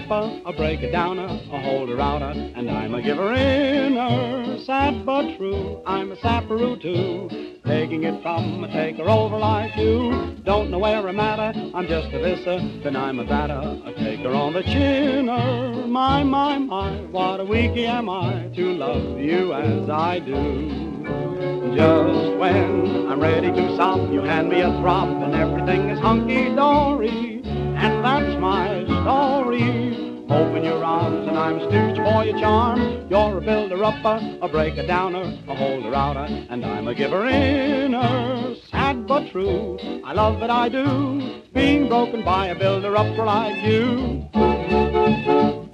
builder-upper, a breaker-downer, a holder-outer, and I'm a giver-inner. Sad but true, I'm a sapperoo too, taking it from a taker-over like you. Don't know where I'm at, I'm just a visser, then I'm a batter, a taker on the chinner. My, what a weakie am I to love you as I do. Just when I'm ready to sob, you hand me a throb, and everything is hunky-dory. And that's my story. Open your arms and I'm a stooge for your charm. You're a builder-upper, a breaker-downer, a holder-outer, and I'm a giver-inner. Sad but true, I love it, I do, being broken by a builder-upper like you.